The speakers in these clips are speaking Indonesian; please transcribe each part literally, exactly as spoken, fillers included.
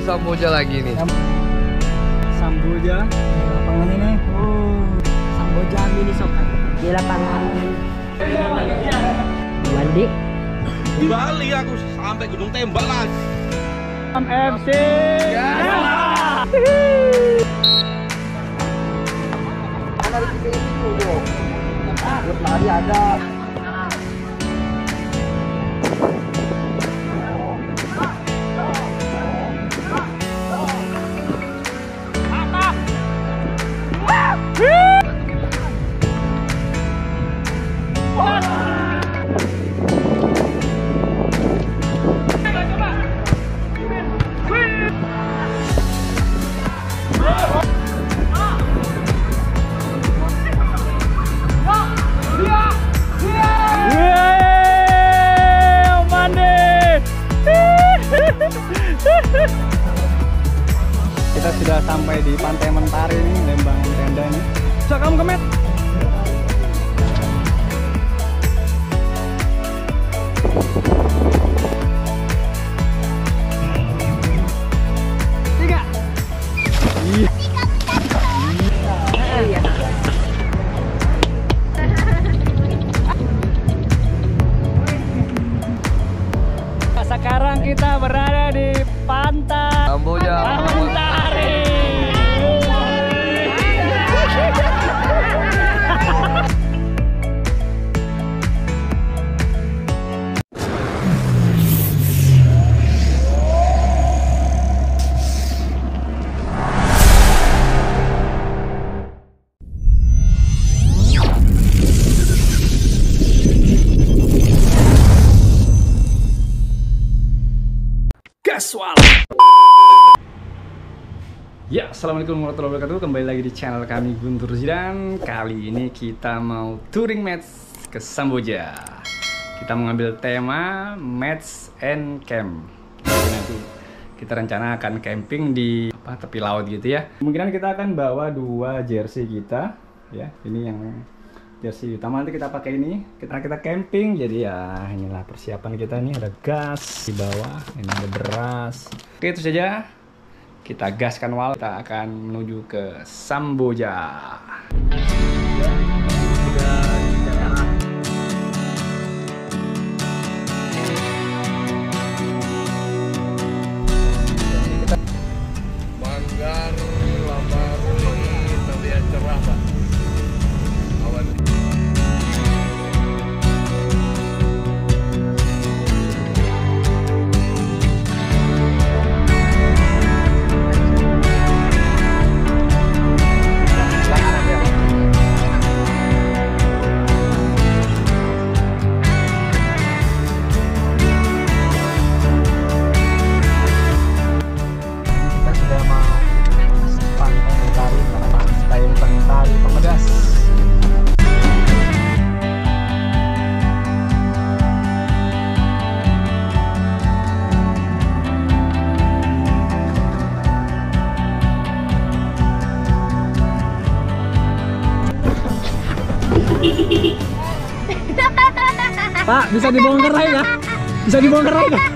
Samboja lagi nih. Samboja, lapangan ini. Oh, Samboja mini soccer di lapangan Wandi. Kembali aku sampai Gunung Tembak lagi. M F C. Ya. Ada di P S dulu. Buat lari ada. Kita sudah sampai di Pantai Mentari nih, Lembang Tenda ini. Bisa kamu kemet? Tiga. Iya. Sekarang kita berada di Pantai Samboja. Mentari. Casual. Ya, assalamualaikum warahmatullahi wabarakatuh. Kembali lagi di channel kami Guntur Zidan. Kali ini kita mau touring match ke Samboja. Kita mengambil tema match and camp. Jadi nanti kita rencana akan camping di apa, tepi laut gitu ya. Kemungkinan kita akan bawa dua jersey kita, ya. Ini yang jersey utama, nanti kita pakai ini. Kita kita camping, jadi ya inilah persiapan kita nih. Ada gas di bawah, ini ada beras. Oke, itu saja. Kita gaskan wal, kita akan menuju ke Samboja. Manggar, Lamari, terlihat cerah Pak. Awan. Pak, bisa dibongkar lagi ya? Bisa dibongkar lagi ya?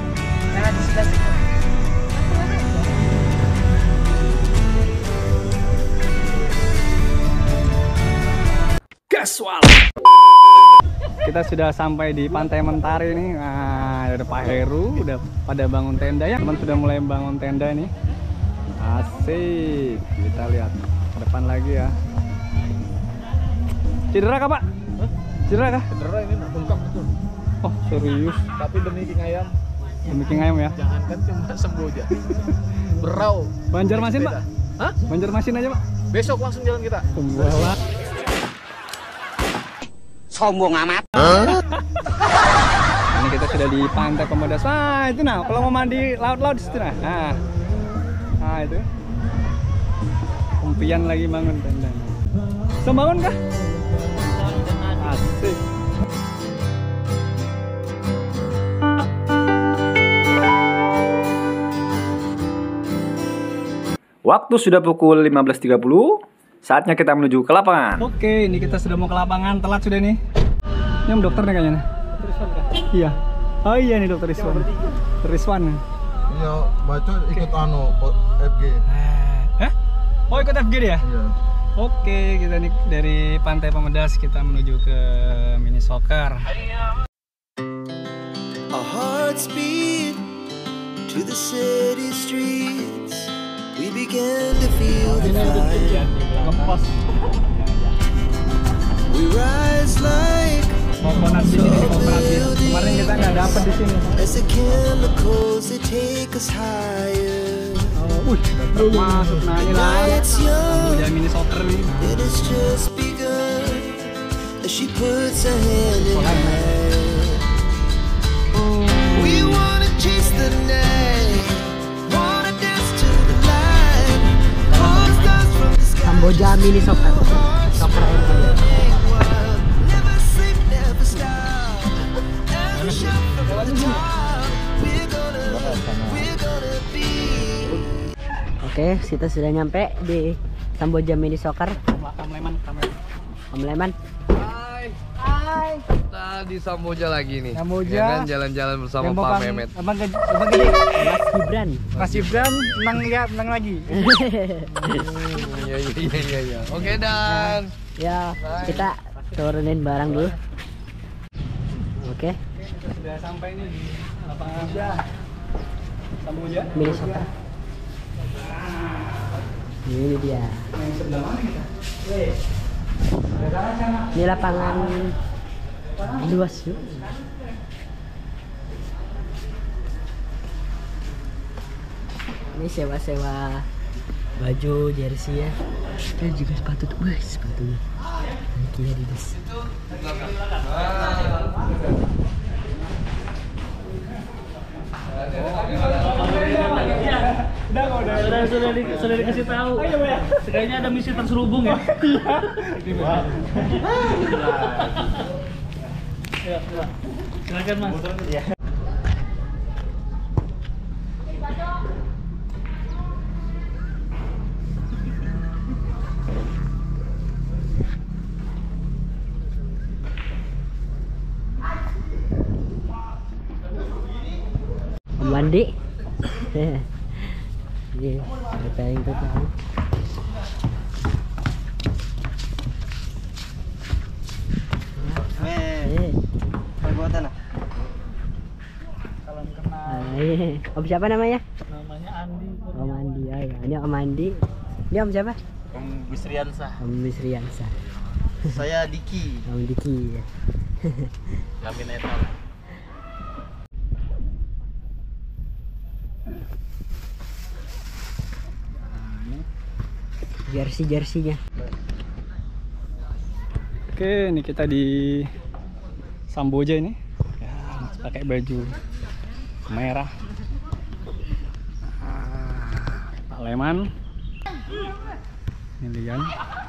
Casual. Kita sudah sampai di Pantai Mentari nih. Nah, ada Pak Heru, udah pada bangun tenda ya. Teman sudah mulai bangun tenda nih. Asik. Kita lihat ke depan lagi ya. Cedera kah, Pak? Cedera kah? Cedera ini nak bengkak betul. Oh, serius. Tapi demi king ayam. Demi king ayam ya? Jangankan cuma Samboja. Berau. Banjarmasin, Pak? Hah? Banjarmasin aja, Pak. Besok langsung jalan kita. Wah. Sombong amat. Ini kita sudah di Pantai Pemudas. Wah, itu nah, kalau mau mandi laut-laut di situ nah. Nah. Nah, itu. Kumpian lagi bangun tenda. Bisa bangun kah? Asik. Waktu sudah pukul lima belas tiga puluh. Saatnya kita menuju ke lapangan. Oke, ini kita sudah mau ke lapangan. Telat sudah nih. Ini om dokter nih kayaknya. Dokter Iswan kah? Iya. Oh iya nih dokter Iswan. Dokter Iswan. Iya, baca ikut anu F G. Hah? Oh ikut F G dia? Iya. Oke, kita nih dari Pantai Pemedas kita menuju ke mini soccer. Our hearts beat to the city streets. We began to feel the fire. We rise like Komponen di sini kooperatif. Kemarin kita nggak dapet di sini. as the chemicals they take us higher. Oh, wih, masuk nah ini lah. Nights young, Udah mini soccer nih. it has just begun. As she puts her hand in mine. We wanna chase the night, wanna dance to the light. All stars from the sky. Samboja mini soccer. Soccer air panas. Never sleep, never stop. As we shout from the top, we're gonna, we're gonna be. Oke, kita sudah nyampe di Samboja mini soccer. Kamleman, kamleman. Kamleman. Kita di Samboja lagi nih. Samboja. Ya kan, jalan-jalan bersama Yang Pak Bang- Mehmet. Abang Gede, Abang Gede. Mas Gibran. Mas Gibran menang ya, menang lagi. Iya iya iya iya. iya. Oke dan Ya, kita turunin barang dulu. Oke, Kita sudah sampai nih di lapangan Samboja. mini soccer. Ini dia. Yang sebelah mana kita? Ini lapangan luas yuk. Ini sewa-sewa baju jersey ya. Dan juga sepatu tuh, wah sepatunya. Nike Adidas. Udah kok udah. Sudah sudah di, sudah dikasih tahu. Kayaknya ada misi terselubung ya. Ya, silakan Mas. Mandi. Ini repairing tuh tahu. Eh, Salam kenal. nah, ini. Om siapa namanya? Namanya Andi. Om Andi. Oh, ya. Ini Om Andi. Ini Om siapa? Om Bisriansah. Om Misriansa. Saya Diki. Om Diki. Lamin Etal. Jersey-jerseynya. Oke, ini kita di Samboja ini. Ya, pakai baju merah. Ah, Pak Leman. Ini Lian.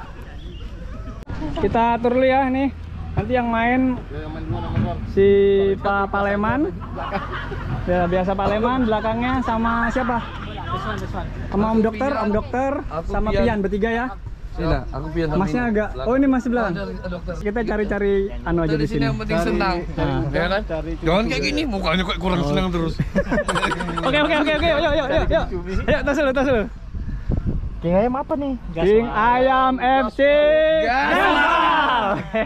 Kita atur dulu ya nih. Nanti yang main si Pak Paleman. Ya, biasa Paleman, belakangnya sama siapa? Sama Om Dokter, Om Dokter, Aku sama Pian. Pian bertiga ya. sini aku pian sama Masnya ini. agak. Oh, ini masih belakang. Ada dokter. Kita cari-cari anu aja Dari di sini sini. yang penting senang. Nah. Ya kan? Jangan kayak gini, mukanya kok kurang senang terus. Oke, oke, oke, oke. Yuk, yuk, yuk, yuk. Ayo, tas dulu, tas dulu. King ayam apa nih? King Ayam F C. Gaswal.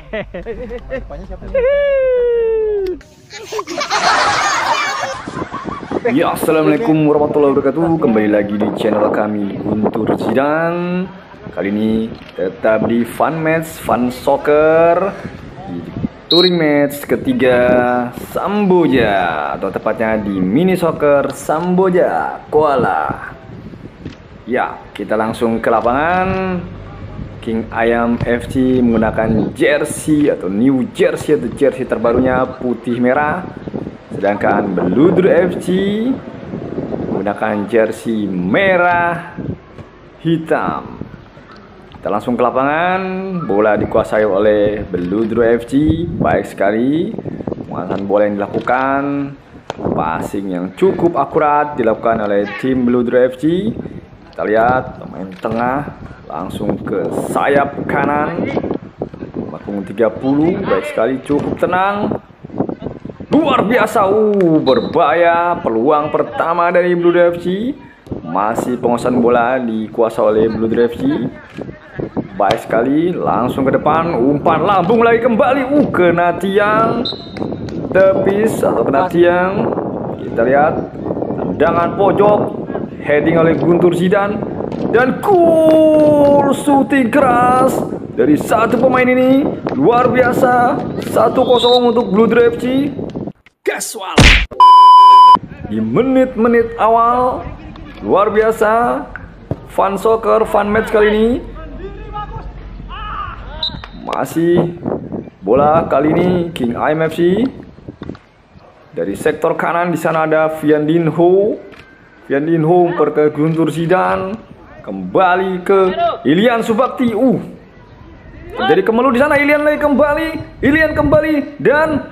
Ya, assalamualaikum warahmatullahi wabarakatuh. Kembali lagi di channel kami Guntur Zidane. Kali ini tetap di Fun Match, Fun Soccer, di Touring Match ketiga Samboja, atau tepatnya di Mini Soccer Samboja Kuala. Ya, kita langsung ke lapangan. King Ayam F C menggunakan jersey atau new jersey atau jersey terbarunya putih merah. Sedangkan Beludru F C menggunakan jersey merah hitam. Kita langsung ke lapangan. Bola dikuasai oleh Beludru F C. Baik sekali penguasaan bola yang dilakukan. Passing yang cukup akurat dilakukan oleh tim Beludru F C. Kita lihat pemain tengah langsung ke sayap kanan. Bakung tiga puluh. Baik sekali, cukup tenang. Luar biasa, uh, berbahaya. Peluang pertama dari Blue Dress F C. Masih penguasaan bola dikuasai oleh Blue Dress F C. Baik sekali, langsung ke depan, umpan lambung lagi kembali. Uh, kena tiang. Tepis atau kena tiang. Kita lihat tendangan pojok, heading oleh Guntur Zidane. Dan gol, shooting keras dari satu pemain ini. Luar biasa. Satu kosong untuk Blue Dress F C. Gaswal. Di menit-menit awal, luar biasa. Fun soccer, fun match kali ini. Masih bola kali ini King Ayam F C. Dari sektor kanan di sana ada Viandinho. Viandinho per ke Guntur Zidane. Kembali ke Ilian Subakti. Uh. Jadi kemelu di sana, Ilian lagi kembali. Ilian kembali dan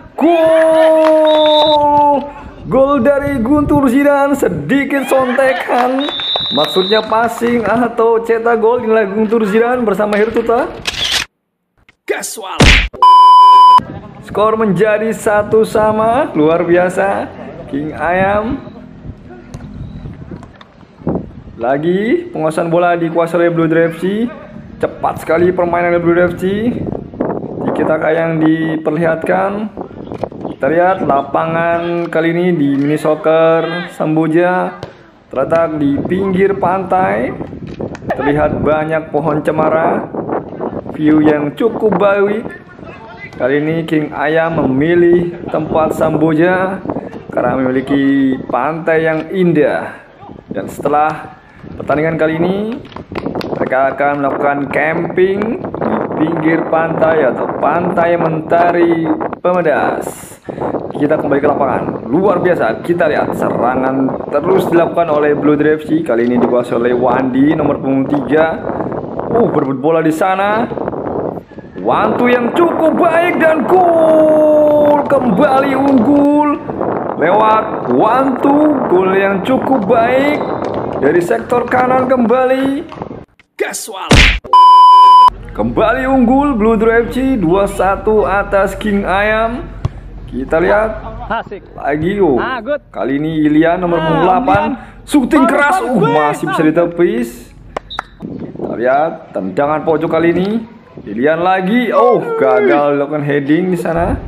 gol. Gol dari Guntur Zidane, sedikit sontekan. Maksudnya passing atau cetak gol. Inilah Guntur Zidane bersama Hirtuta. Gaswal. Skor menjadi satu sama, luar biasa. King Ayam. Lagi penguasaan bola dikuasai oleh Blue Dress F C. Cepat sekali permainan Blue Dress F C. Kita kayak yang diperlihatkan. Kita lihat lapangan kali ini di mini soccer Samboja terletak di pinggir pantai. Terlihat banyak pohon cemara. View yang cukup baik. Kali ini King Ayam memilih tempat Samboja karena memiliki pantai yang indah. Dan setelah pertandingan kali ini, mereka akan melakukan camping di pinggir pantai atau pantai Mentari Pemedas. Kita kembali ke lapangan. Luar biasa, kita lihat serangan terus dilakukan oleh Blue Dress F C. Kali ini dikuasai oleh Wandi nomor punggung tiga. Uh, berebut bola di sana. Wantu yang cukup baik dan gol. Kembali unggul lewat Wantu. Gol yang cukup baik dari sektor kanan kembali. Gaswal. Kembali unggul Blue Dress F C dua satu atas King Ayam. Kita lihat lagi oh. Kali ini Ilian nomor delapan. Shooting keras. Uh, masih bisa ditepis. Kita lihat tendangan pojok kali ini. Ilian lagi. Oh, gagal dilakukan heading di sana.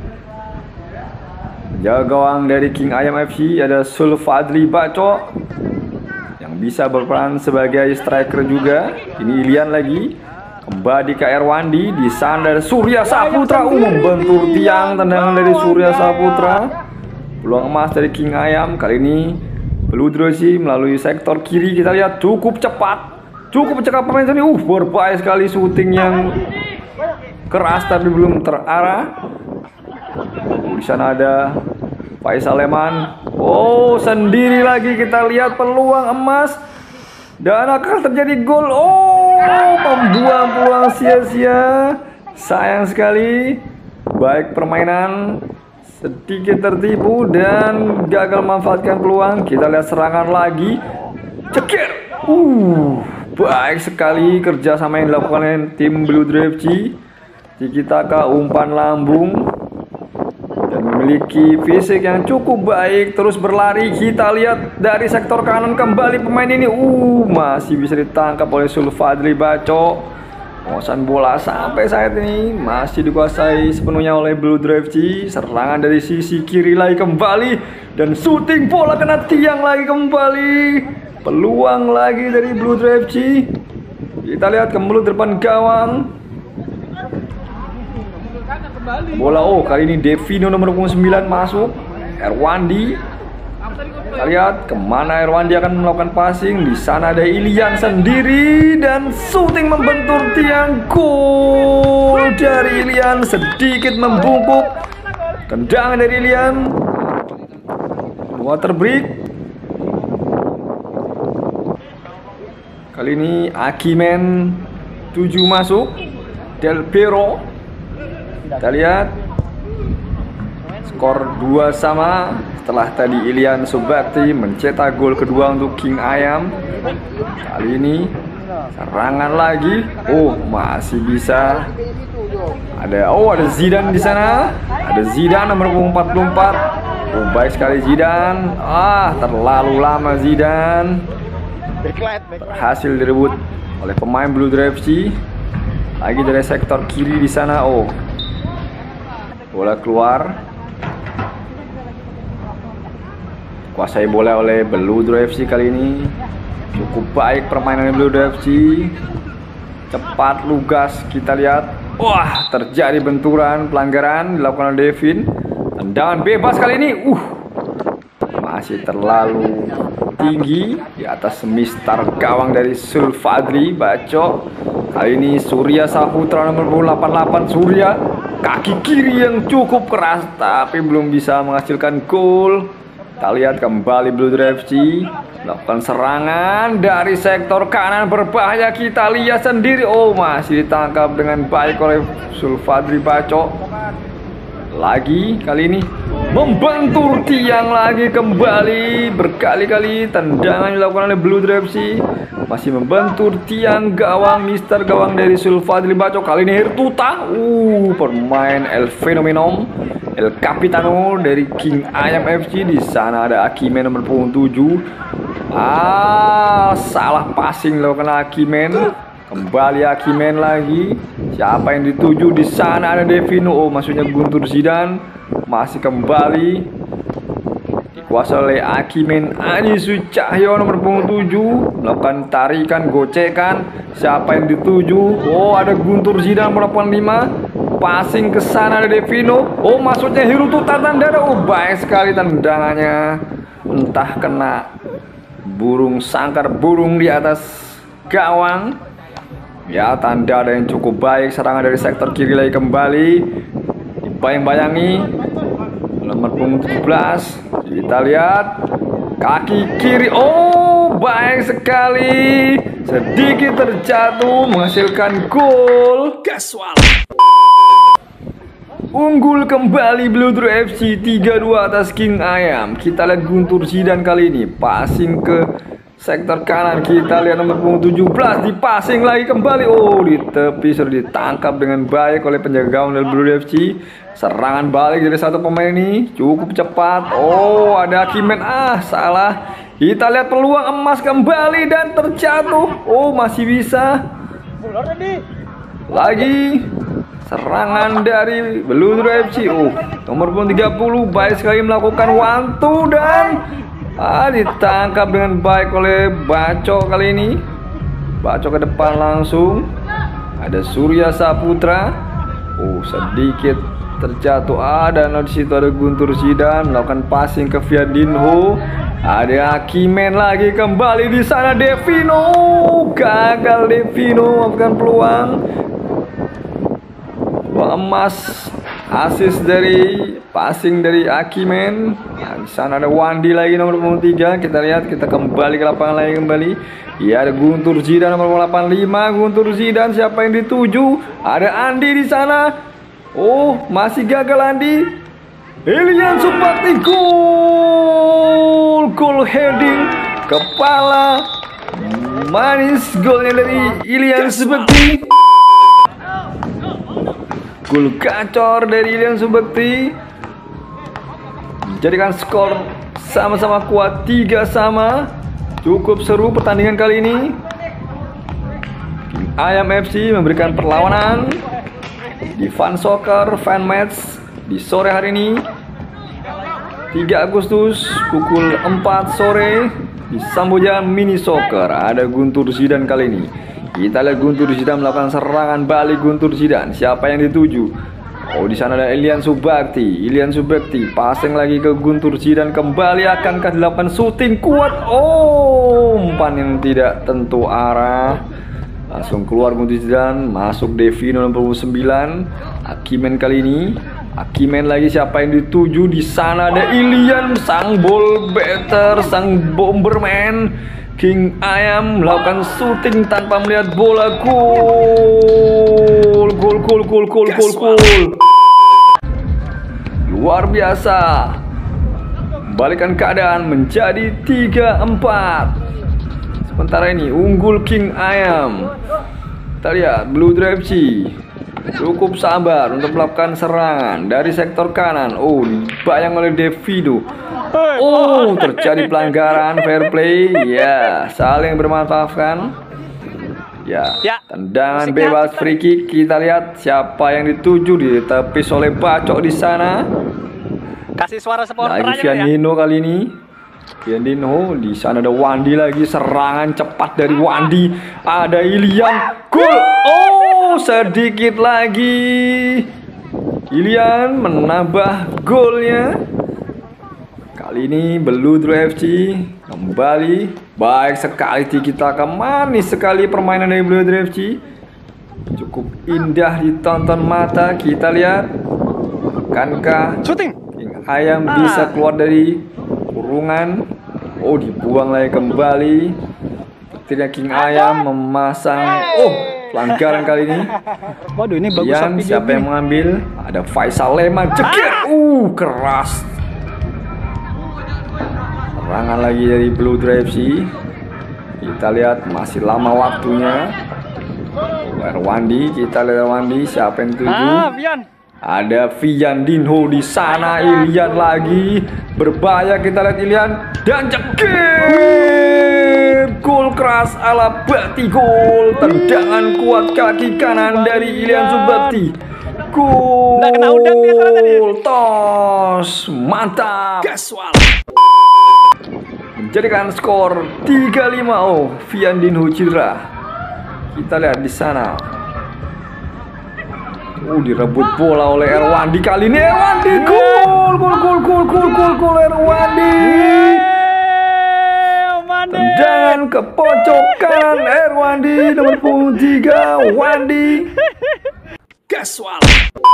Jaga gawang dari King Ayam F C ada Sulfadli Baco yang bisa berperan sebagai striker juga. Ini Ilian lagi. Kembali ke Erwandi di sana dari Surya Saputra. Uh, membentur tiang, tendangan dari Surya Saputra. Peluang emas dari King Ayam kali ini Blue Dress F C melalui sektor kiri. Kita lihat cukup cepat. Cukup cekap pemain ini. Uh, berbahaya sekali, shooting yang keras tapi belum terarah. Di sana ada Faisal Leman. Oh, sendiri lagi kita lihat peluang emas. Dan akan terjadi gol. Oh, membuang peluang sia-sia. Sayang sekali. Baik permainan sedikit tertipu dan gagal memanfaatkan peluang. Kita lihat serangan lagi. Cekir. Uh, baik sekali kerjasama yang dilakukan oleh tim Blue Dress F C. Tiki taka umpan lambung dan memiliki fisik yang cukup baik. Terus berlari. Kita lihat dari sektor kanan kembali pemain ini. Uh, masih bisa ditangkap oleh Sulfadli Baco. Penguasaan bola sampai saat ini masih dikuasai sepenuhnya oleh Blue Dress F C. Serangan dari sisi kiri lagi kembali dan shooting bola kena tiang lagi kembali. Peluang lagi dari Blue Dress F C. Kita lihat kembali depan gawang. Bola oh kali ini Devino nomor sembilan masuk. Erwandi. Kita lihat kemana Erwandi akan melakukan passing. Di sana ada Ilian sendiri dan shooting membentur tiang. Gol dari Ilian, sedikit membungkuk. Tendangan dari Ilian. Water break. Kali ini Akimen tujuh masuk. Del Piero. Kita lihat skor dua sama setelah tadi Ilian Subakti mencetak gol kedua untuk King Ayam. Kali ini serangan lagi. Oh, masih bisa. Ada oh ada Zidane di sana. Ada Zidane nomor empat puluh empat. Oh, baik sekali Zidane. Ah, terlalu lama Zidane. Berhasil direbut oleh pemain Blue Dress F C. Lagi dari sektor kiri di sana. Oh, bola keluar. Kuasai bola oleh Blue Dress F C kali ini. Cukup baik permainan Blue Dress F C. Cepat, lugas, kita lihat. Wah, terjadi benturan, pelanggaran dilakukan oleh Devin. Tendangan bebas kali ini. Uh, masih terlalu tinggi di atas mistar gawang dari Sulfadli Baco. Kali ini Surya Saputra nomor delapan puluh delapan. Surya, kaki kiri yang cukup keras tapi belum bisa menghasilkan gol. Kita lihat kembali Blue Dress F C melakukan serangan dari sektor kanan berbahaya. Kita lihat sendiri. Oh, masih ditangkap dengan baik oleh Sulfadri Baco. Lagi kali ini membentur tiang lagi kembali. Berkali-kali tendangan dilakukan oleh Blue Dress F C. Masih membentur tiang gawang mister gawang dari Sulfadli Baco. Kali ini Hirtuta. Uh, pemain El Fenomenon, El Capitano dari King Ayam F C. Di sana ada Akimen nomor punggung tujuh. Ah, salah passing dilakukan Akimen. Kembali Akimen lagi. Siapa yang dituju? Di sana ada Devino. Oh, maksudnya Guntur Zidane. Masih kembali dikuasai oleh Akimen Adi Sucahyo nomor punggung tujuh. Melakukan tarikan, gocekan. Siapa yang dituju? Oh, ada Guntur Zidane nomor delapan puluh lima. Passing ke sana ada Devino. Oh, maksudnya Hirtuta Tandara. Oh, baik sekali tendangannya. Entah kena burung sangkar burung di atas gawang. Ya, tanda ada yang cukup baik. Serangan dari sektor kiri lagi kembali. Dibayang-bayangi nomor punggung tujuh belas. Kita lihat kaki kiri. Oh, baik sekali. Sedikit terjatuh menghasilkan gol. Gaswal. Unggul kembali Blue Dress F C tiga dua atas King Ayam. Kita lihat Guntur Zidane kali ini passing ke sektor kanan. Kita lihat nomor punggung tujuh belas di passing lagi kembali. Oh, di tepi sudah ditangkap dengan baik oleh penjaga gawang dari Blue Dress F C. Serangan balik dari satu pemain ini cukup cepat. Oh, ada Akimen. Ah, salah. Kita lihat peluang emas kembali dan terjatuh. Oh, masih bisa. Lagi serangan dari Blue Dress F C. Oh, nomor punggung tiga puluh baik sekali melakukan one two dan ah, ditangkap dengan baik oleh Baco kali ini. Baco ke depan langsung. Ada Surya Saputra. Oh, sedikit terjatuh. Ah, dan di situ ada Guntur Zidane melakukan passing ke Fiadinho. Ada Akimen lagi kembali di sana Devino. Gagal Devino maafkan peluang. Emas asis dari passing dari Akimen. Nah, di sana ada Wandi lagi nomor punggung tiga. Kita lihat, kita kembali ke lapangan lagi kembali. Ya, ada Guntur Zidane nomor delapan puluh lima. Guntur Zidane, siapa yang dituju? Ada Andi di sana. Oh, masih gagal Andi. Ilian Subakti, gol, gol heading kepala manis, golnya dari Ilian Subakti. Gol gacor dari Ilian Subakti menjadikan skor sama-sama kuat tiga sama. Cukup seru pertandingan kali ini. Ayam F C memberikan perlawanan di Fun Soccer Fan Match di sore hari ini tiga Agustus pukul empat sore di Samboja Mini Soccer. Ada Guntur Zidane kali ini. Kita lihat Guntur Zidane melakukan serangan balik. Guntur Zidane, siapa yang dituju? Oh, di sana ada Ilian Subakti. Ilian Subakti passing lagi ke Guntur Zidane. Kembali akankah dilakukan syuting kuat? Oh, umpan yang tidak tentu arah. Langsung keluar Guntur Zidane, masuk Devino nomor punggung sembilan. Akimen kali ini. Akimen lagi, siapa yang dituju? Di sana ada Ilian, sang ball better, sang bomberman. King Ayam melakukan syuting tanpa melihat bola. Gol, gol, gol, gol, gol, gol, gol. Luar biasa. Balikan keadaan menjadi tiga empat. Sementara ini unggul King Ayam. Kita lihat Blue Dress F C cukup sabar untuk melakukan serangan dari sektor kanan. Oh, dibayang oleh Devido. Oh, terjadi pelanggaran fair play. Ya, saling bermaafkan. Ya, tendangan bebas free kick. Kita lihat siapa yang dituju, ditepis oleh Bacok di sana. Kasih suara supporter Lagi aja ya. Fiandino kali ini. Fiandino, di sana ada Wandi lagi, serangan cepat dari Wandi. Ada Ilian, gol. Oh, sedikit lagi. Ilian menambah golnya. Kali ini Beludru F C kembali. Baik sekali kita ke manis sekali permainan dari Beludru F C. Cukup indah ditonton mata. Kita lihat, akankah Shooting. King Ayam bisa keluar dari kurungan? Oh, dibuang lagi kembali. Akhirnya King Ayam memasang. Oh, pelanggaran kali ini. Waduh, ini bagus. Yang siapa yang mengambil? Ada Faisal Leman, cekir. Uh, keras. Serangan lagi dari Beludru F C. Kita lihat masih lama waktunya. Erwandi, kita lihat Erwandi, siapa yang tuju? Ah, Vian. Ada Fiandinho di sana. Ilian lagi berbahaya, kita lihat Ilian dan cekir. Gol keras ala Bakti, gol. Tendangan kuat kaki kanan dari Ilian Subakti. Gol. Nggak kena udang dia salah tadi. Tos, mantap. Gaswal. Menjadikan skor tiga lima. Oh, Fiandinho cedera. Kita lihat di sana. Oh, direbut bola oleh Erwandi kali ini. Erwandi, gol, gol, gol, gol, gol, gol, gol, Erwandi. Tendangan ke pojok kanan Erwandi, nomor punggung tiga, Wandi. Gaswal.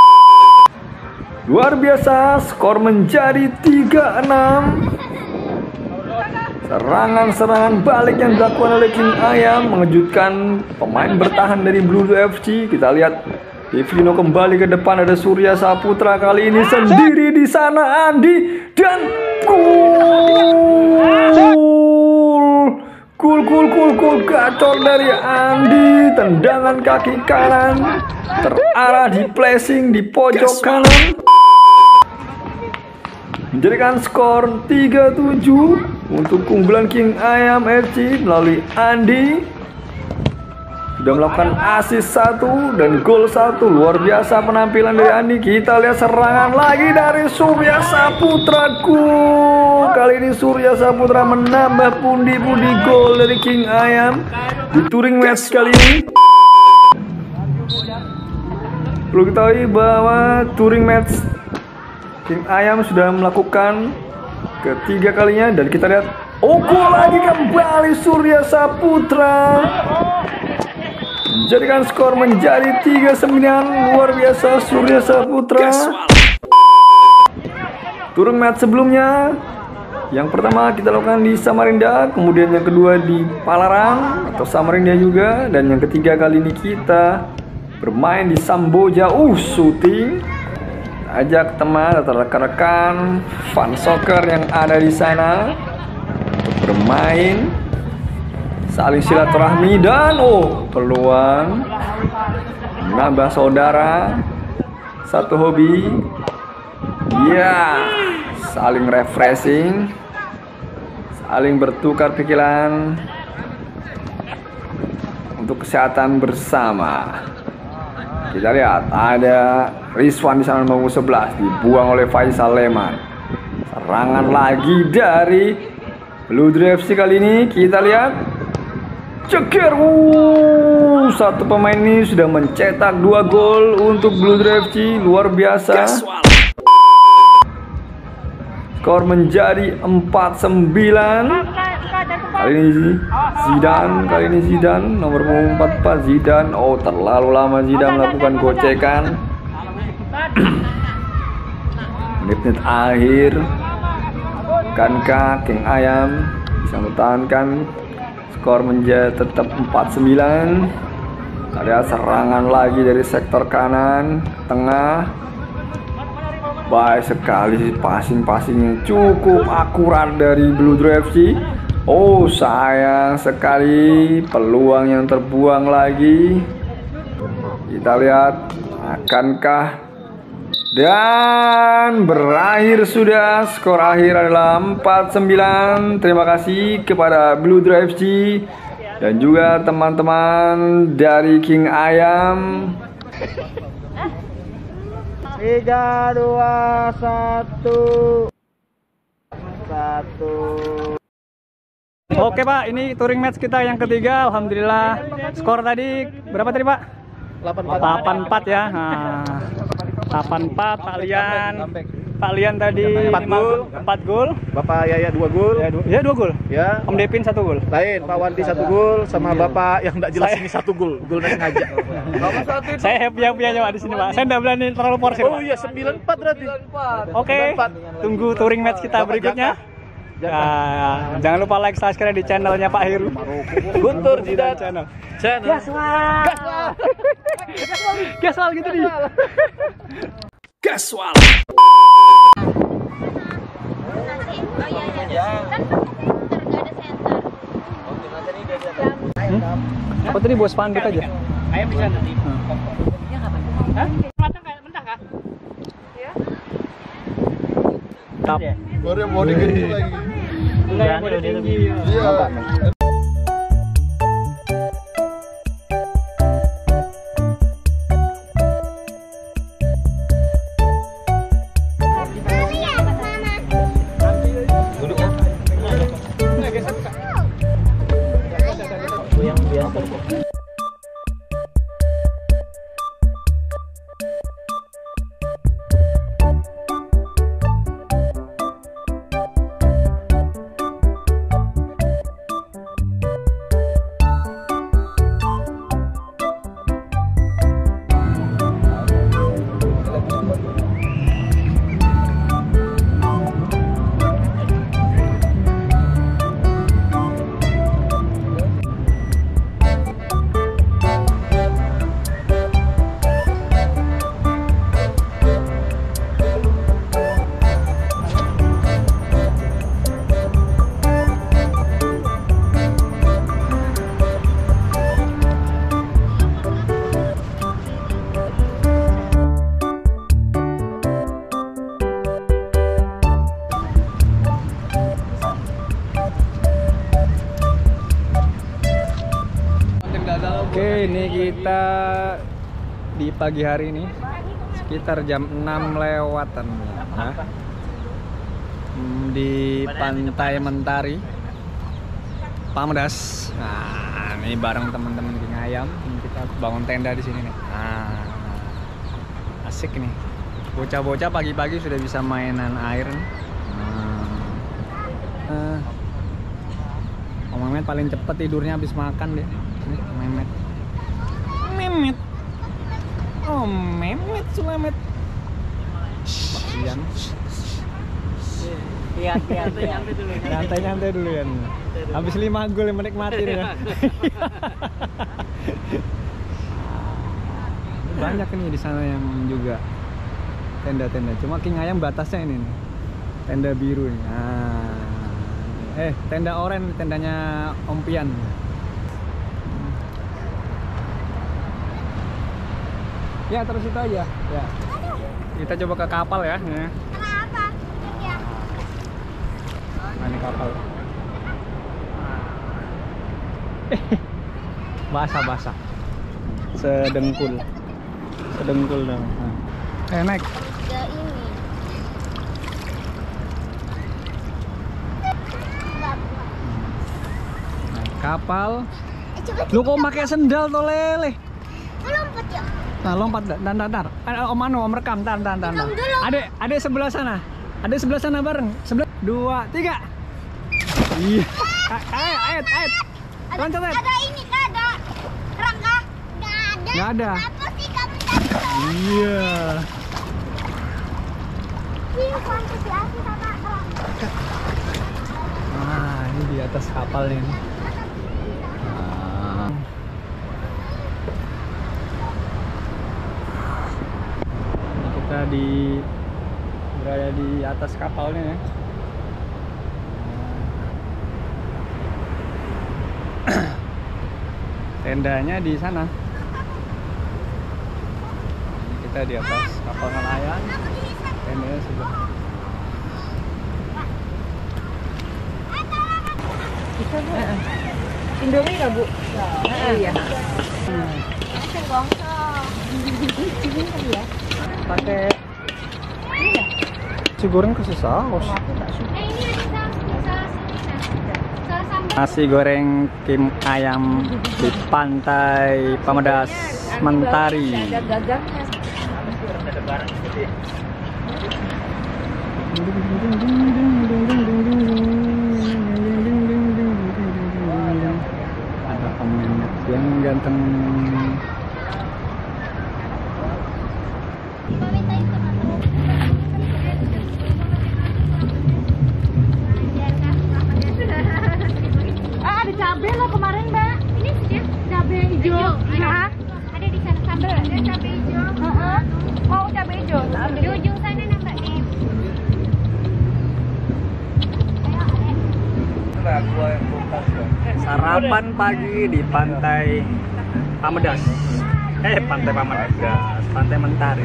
Luar biasa, skor menjadi tiga enam. Serangan-serangan balik yang dilakukan oleh King Ayam mengejutkan pemain bertahan dari Beludru F C. Kita lihat Devino kembali ke depan, ada Surya Saputra kali ini sendiri di sana, Andi dan gol. Gol, gol, gol, gol gacor dari Andi, tendangan kaki kanan terarah di placing di pojok kanan. Menjadikan skor tiga tujuh untuk keunggulan King Ayam F C melalui Andi. Sudah melakukan assist satu dan gol satu. Luar biasa penampilan dari Andi. Kita lihat serangan lagi dari Surya Saputra. Gol. Kali ini Surya Saputra menambah pundi-pundi gol dari King Ayam di touring match kali ini. Perlu ketahui bahwa touring match King Ayam sudah melakukan ketiga kalinya dan kita lihat, oh, gol lagi kembali Surya Saputra. Jadikan skor menjadi tiga sembilan. Luar biasa Surya Saputra. Touring match sebelumnya, yang pertama kita lakukan di Samarinda, kemudian yang kedua di Palaran atau Samarinda juga, dan yang ketiga kali ini kita bermain di Samboja. Uh, syuting. Ajak teman atau rekan-rekan fan soccer yang ada di sana untuk bermain, saling silaturahmi dan oh, peluang menambah saudara, satu hobi. Ya, saling refreshing, saling bertukar pikiran untuk kesehatan bersama. Kita lihat ada Rizwan di sana nomor sebelas, dibuang oleh Faisal Leman. Serangan lagi dari Beludru F C kali ini. Kita lihat cekir. Uh, satu pemain ini sudah mencetak dua gol untuk Beludru F C. Luar biasa. Skor menjadi empat sembilan. Kali ini Zidane, kali ini Zidane nomor empat empat Zidane. Oh, terlalu lama Zidane melakukan gocekan. Menit-menit akhir, akankah King Ayam bisa mempertahankan skor menjadi tetap empat sembilan? Ada serangan lagi dari sektor kanan, tengah. Baik sekali passing-passing yang cukup akurat dari Beludru F C. Oh, sayang sekali peluang yang terbuang lagi. Kita lihat Akankah? Dan berakhir sudah. Skor akhir adalah empat sembilan. Terima kasih kepada Blue Drive F C dan juga teman-teman dari King Ayam. Tiga, dua, satu, satu. Oke Pak, ini touring match kita yang ketiga. Alhamdulillah. Skor tadi berapa tadi Pak? delapan empat ya. Nah, delapan empat. Pak Lian. Pak Lian tadi empat gol. empat gol. Bapak Yaya dua gol. Ya, dua, ya dua gol. Ya. Om Devin satu gol. Lain, Pak Wandi satu gol sama Bapak yang enggak jelas ini satu gol. Gol sengaja. Saya happy happy aja Pak di sini Pak. Saya enggak berani terlalu porsir. Oh iya, sembilan empat berarti. Oke. Tunggu touring match kita berikutnya. Ya, jangan lupa like, subscribe di channelnya Pak Heru. Guntur Jidat channel. Channel. Gaswal. Gaswal gitu nih. Gaswal. Hmm? Apa tadi buat spanduk aja? Ayam bisa nanti. Hah? Matang kayak mentah kah? Iya. Tap. Baru yang body gede lagi. Enggak, yang udah tinggi. Iya. Oke, ini kita di pagi hari ini sekitar jam enam lewatan nah, di Pantai Mentari Pamedas. Nah, ini bareng teman-teman King Ayam. Ini kita bangun tenda di sini nih. Nah, asik nih. Bocah-bocah pagi-pagi sudah bisa mainan air nih. Nah, uh, Om Mehmet paling cepet tidurnya habis makan deh. Nih, Mehmet. Mehmet. Oh, Mehmet Sulamet. Bagian. Iya, iya, Nyantai dulu. Nyantai-nyantai dulu ya. Habis lima gol yang menikmati ya. Banyak nih di sana yang juga tenda-tenda. Cuma King Ayam batasnya ini nih. Tenda biru nih. Nah. Eh, tenda oranye, tendanya Om Pian. Ya, terus itu aja. Ya. Kita coba ke kapal ya. Ya. Kenapa? Ya. Nah, ini kapal. Basah-basah. Sedengkul. Sedengkul dong. Nah. Eh, naik. Ke ini. Nah, kapal. Eh, coba Lu kok pakai sendal toh lele? lompat ya. Nah, lompat dan dan dan. Om Mano, Om rekam, tan tan tan. Rekam dulu. Adek, adek sebelah sana. Adek sebelah sana bareng. Sebelah dua, tiga. Iya. Ayo, ayo, ayo. Loncat, ayo. Ada ini kah? Ada kerangka? Nggak ada. Nggak ada. Kenapa sih kamu jatuh? Iya. Ih, sampai di atas sama kerangka. Ah, ini di atas kapalnya nih. Ah. Ini kita di berada di atas kapalnya ya. Tendanya di sana. Ini kita di atas kapal nelayan. Tendanya sudah. Bisa Bu? Indomie nggak Bu? Oh iya. Pakai nasi goreng ke saus. Nasi goreng kim ayam di pantai Pamedas Mentari. Ada gagangnya. Ada peminat yang ganteng. Ah, ada cabai loh kemarin, Mbak. Ini sih cabai hijau. Nah, ada di sana sambal. Ada cabai hijau. Heeh. Mau cabai hijau? Di ujung sana Mbak. Sarapan pagi di pantai Pamedas. Eh, pantai Pamedas, pantai Mentari.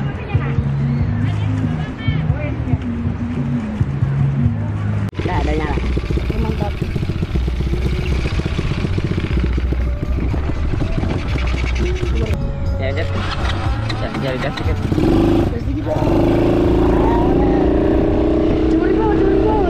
Nah, ada nyala. Mantap. Ya, Dep. Ya, jadi gas dikit. Gas dikit. Curi bawah, curi bawah.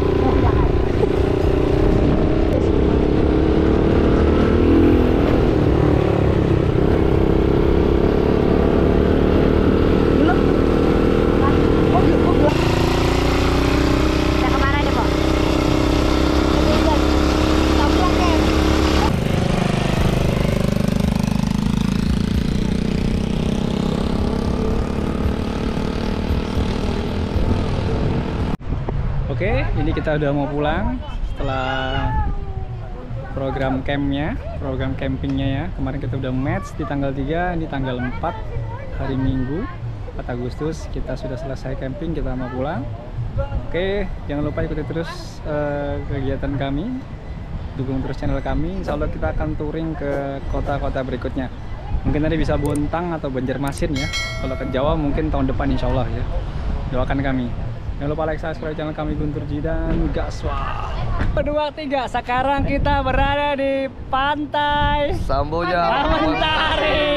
Oke, ini kita udah mau pulang setelah program campnya, program campingnya ya. Kemarin kita udah match di tanggal tiga, ini tanggal empat, hari Minggu, empat Agustus. Kita sudah selesai camping, kita mau pulang. Oke, jangan lupa ikuti terus uh, kegiatan kami, dukung terus channel kami. Insya Allah kita akan touring ke kota-kota berikutnya. Mungkin nanti bisa Bontang atau Banjarmasin ya. Kalau ke Jawa mungkin tahun depan insya Allah ya. Doakan kami. Jangan lupa like, subscribe channel kami Guntur Jidan. Gaswah. Dua, tiga. Sekarang kita berada di pantai Samboja. Mentari.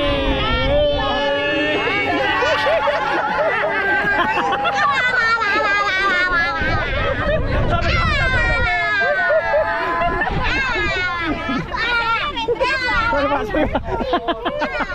Ah!